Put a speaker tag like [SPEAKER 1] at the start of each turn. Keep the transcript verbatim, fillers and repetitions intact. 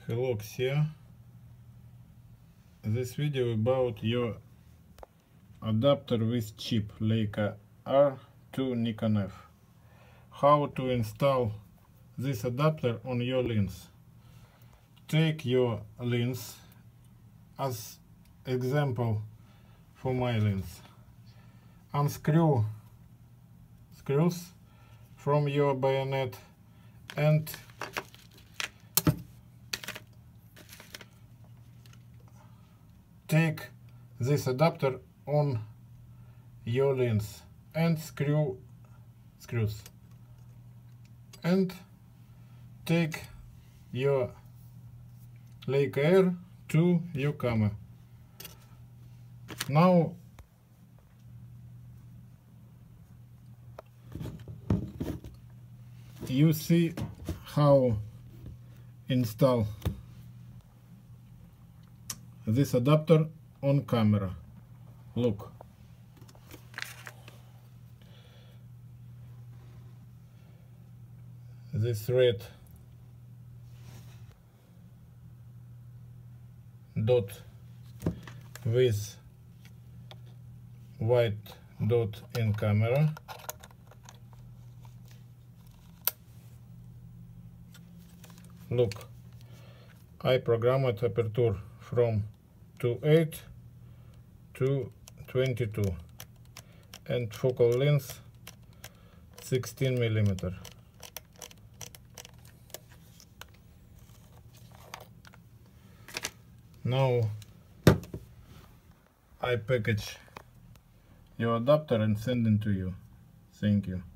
[SPEAKER 1] Hello Xia. This video about your adapter with chip Leica R to Nikon F. How to install this adapter on your lens. Take your lens as example for my lens. Unscrew screws from your bayonet and take this adapter on your lens and screw screws and take your Leica R to your camera. Now you see how install this adapter on camera. Look, this red dot with white dot in camera. Look, I programmed aperture from twenty-eight to twenty-two and focal length sixteen millimeter. Now I package your adapter and send it to you. Thank you.